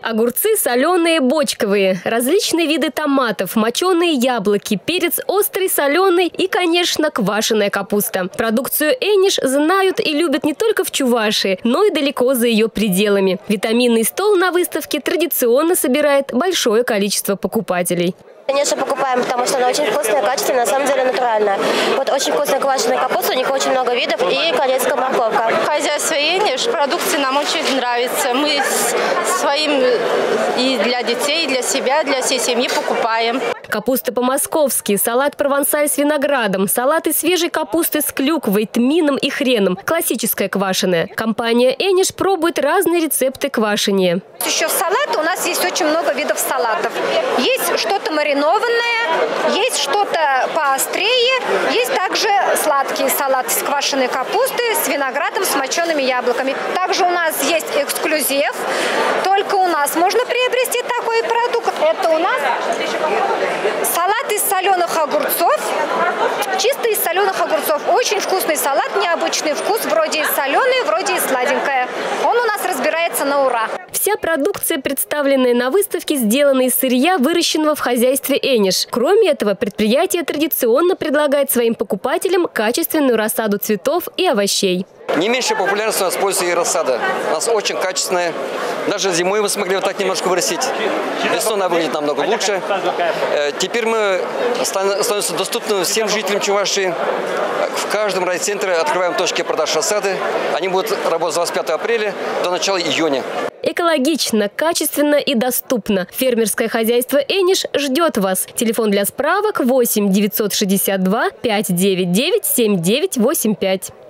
Огурцы соленые, бочковые, различные виды томатов, моченые яблоки, перец острый, соленый и, конечно, квашеная капуста. Продукцию «Эниш» знают и любят не только в Чувашии, но и далеко за ее пределами. Витаминный стол на выставке традиционно собирает большое количество покупателей. Конечно, покупаем, потому что она очень вкусная, качественная, на самом деле натуральная. Вот очень вкусная квашеная капуста, у них очень много видов, и корейская морковка. Хозяйство «Эниш», продукция нам очень нравится. Мы своим и для детей, и для себя, для всей семьи покупаем. Капуста по-московски, салат провансаль с виноградом, салат из свежей капусты с клюквой, тмином и хреном, классическая квашеная. Компания «Эниш» пробует разные рецепты квашения. Еще в салат у нас есть очень много видов салатов. Есть что-то маринованное, есть что-то поострее, есть также сладкий салат с квашеной капустой, с виноградом, с мочеными яблоками. Также у нас есть эксклюзив, только у нас можно приобрести такой продукт. Это у нас салат из соленых огурцов, чисто из соленых огурцов. Очень вкусный салат, необычный вкус, вроде и соленый, вроде и сладенькое. Он у нас разбирается на ура. Вся продукция, представленная на выставке, сделана из сырья, выращенного в хозяйстве «Эниш». Кроме этого, предприятие традиционно предлагает своим покупателям качественную рассаду цветов и овощей. Не меньшей популярностью у нас пользуется и рассада. У нас очень качественная. Даже зимой мы смогли вот так немножко вырастить. Весной она выглядит намного лучше. Теперь мы становимся доступны всем жителям Чувашии. В каждом райцентре открываем точки продаж рассады. Они будут работать с 25 апреля до начала июня. Экологично, качественно и доступно. Фермерское хозяйство «Эниш» ждет вас. Телефон для справок 8 962 599 7985.